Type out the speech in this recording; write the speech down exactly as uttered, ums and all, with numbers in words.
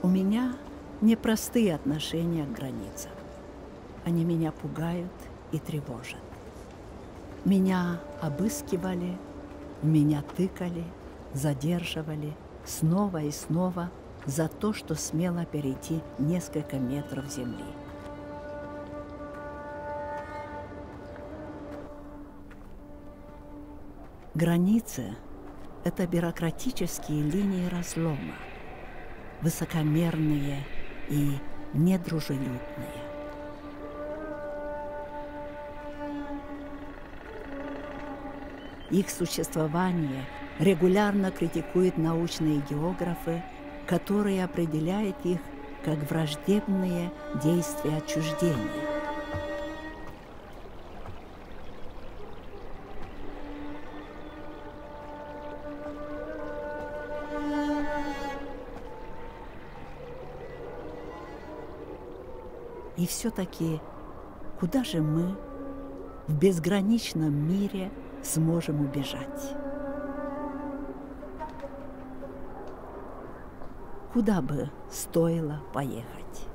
У меня непростые отношения к границам. Они меня пугают и тревожат. Меня обыскивали, в меня тыкали, задерживали снова и снова за то, что смело перейти несколько метров земли. Границы – это бюрократические линии разлома, высокомерные и недружелюбные. Их существование регулярно критикуют научные географы, которые определяют их как враждебные действия отчуждения. И все-таки, куда же мы в безграничном мире сможем убежать? Куда бы стоило поехать?